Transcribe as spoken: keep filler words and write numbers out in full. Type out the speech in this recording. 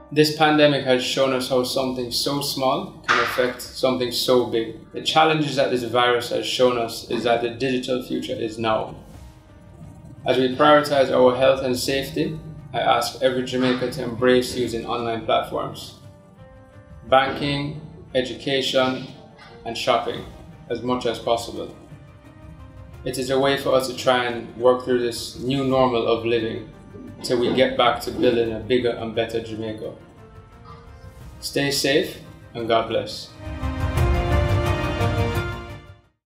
This pandemic has shown us how something so small can affect something so big. The challenges that this virus has shown us is that the digital future is now. As we prioritize our health and safety, I ask every Jamaican to embrace using online platforms, banking, education, and shopping as much as possible. It is a way for us to try and work through this new normal of living till we get back to building a bigger and better Jamaica. Stay safe and God bless.